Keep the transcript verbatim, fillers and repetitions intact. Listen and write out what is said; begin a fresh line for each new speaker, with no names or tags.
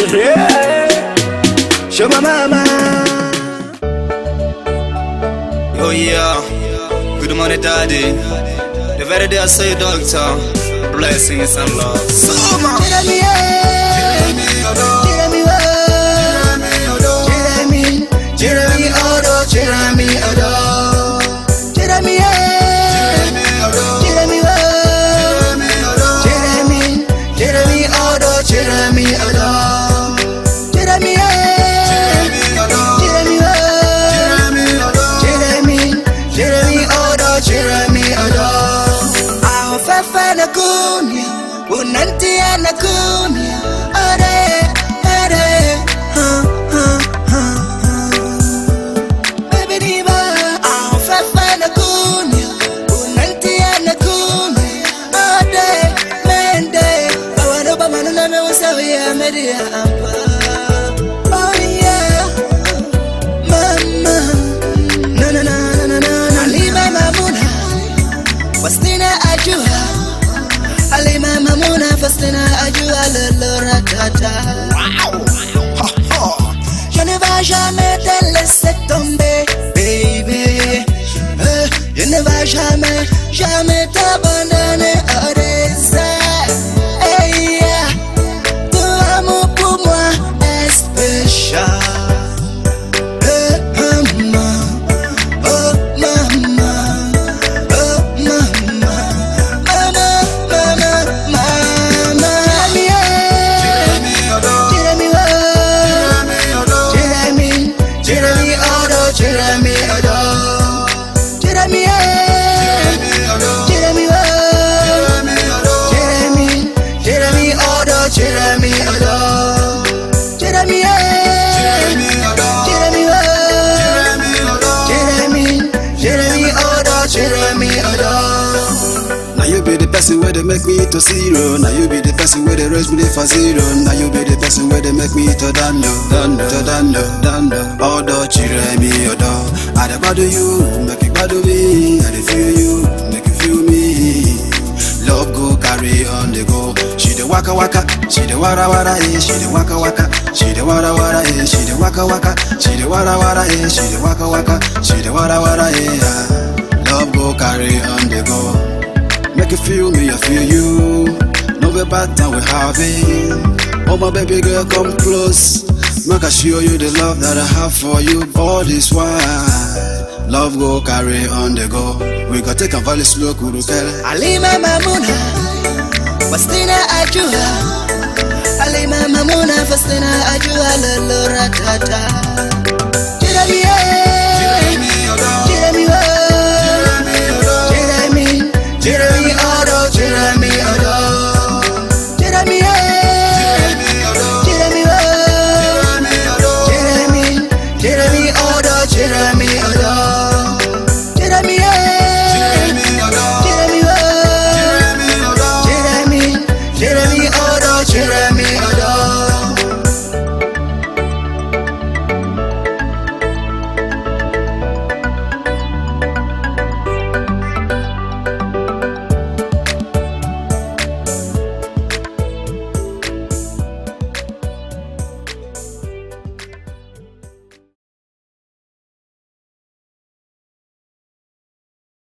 Yeah. Show my mama.
Oh yeah. Good morning, daddy. The very day I saw you, doctor. Blessings and love. So man.
Jeremy, Jeremy, Jeremy, Jeremy, Odo, Jeremy, Odo, Jeremy, Jeremy, Jeremy, Jeremy, Odo, Jeremy, Odo, Jeremy, Jeremy, Odo, Jeremy, Odo. I'll find a good Unanti anakunia, ade, ade, huh, huh, huh, huh. Baby diva, I'll find a kunia. Unanti anakunia, ade, mende. Awado ba manuna me usawi ya media ampa. Oh yeah, mama, na na na na na na. Alima mamuna, wastina ajua. Alima mamuna fastina ajua lelo ratata.
Wow. Ha ha.
Je ne vais jamais te laisser tomber, baby. Euh, je ne vais jamais, jamais t'abandonner à désert. Hey yeah, ton amour pour moi est spécial. Jeremy, Odo, Jeremy, Jeremy, Jeremy, Jeremy, Odo, Jeremy, Odo, Jeremy, Jeremy, Jeremy, Odo, Jeremy, Odo.
Now you be the person where they make me to zero. Now you be the person where they raise me for zero. Now you be the person where they make me to dando, dando, to dando, dando. Odo, Jeremy, Odo. I dey bother you, make it bother me. I dey feel you, make you feel me. Love go carry on the go. She the waka waka, she the wara wara eh. She the waka waka, she the wara wara eh. She the waka waka, she the wara wara eh. She the waka waka, she the wara wara eh. Love go carry on the go. Make you feel me, I feel you. No be bad time we having. Oh my baby girl, come close. Make I show you the love that I have for you. All this while, love go carry on the go. We go take a valley slow, kuru kere.
Alima mamuna, fastina ajua. Alima mamuna, fastina ajua lelo ratata.